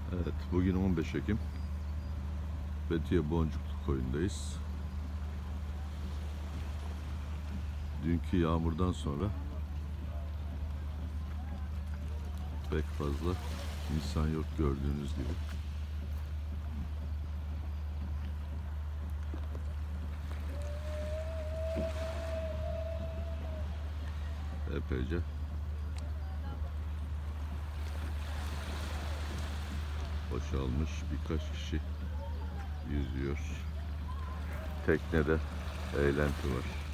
Evet, bugün 15 Ekim. Fethiye Boncuklu Koyu'ndayız. Dünkü yağmurdan sonra pek fazla insan yok gördüğünüz gibi. Epeyce boşalmış, birkaç kişi yüzüyor. Teknede eğlenti var.